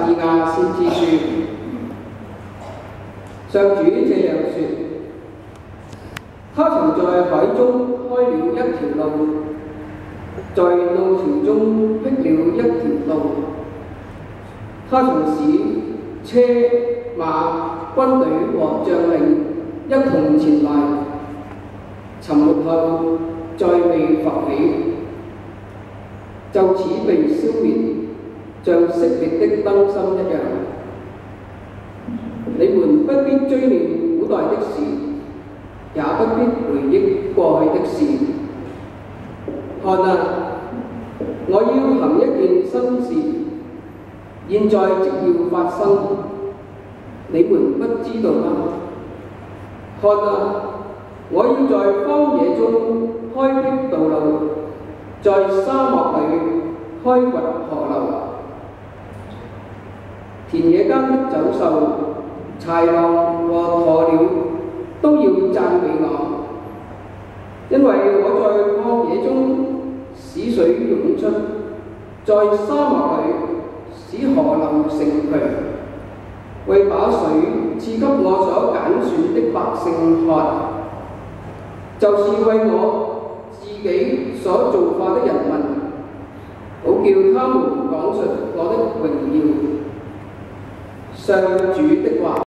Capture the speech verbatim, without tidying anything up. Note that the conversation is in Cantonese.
以亞先知書。上主這樣說：他曾在海中開了一條路，在路途中闢了一條路。他曾使車馬、軍隊和將領一同前來，沉沒後再未浮起，就此被消滅，像熄滅的燈芯一樣。你們不必追念古代的事，也不必回憶過去的事。看啊，我要行一件新事，現在即要發生，你們不知道嗎？看啊，我要在荒野中開闢道路，在沙漠裏開掘河流。田野間的走獸、豺狼和鴕鳥都要讚美我，因為我在曠野中使水湧出，在沙漠裏使河流成渠，為把水賜給我所揀選的百姓喝，就是為我自己所造化的人民，好叫他們講述我的榮耀。上主的話。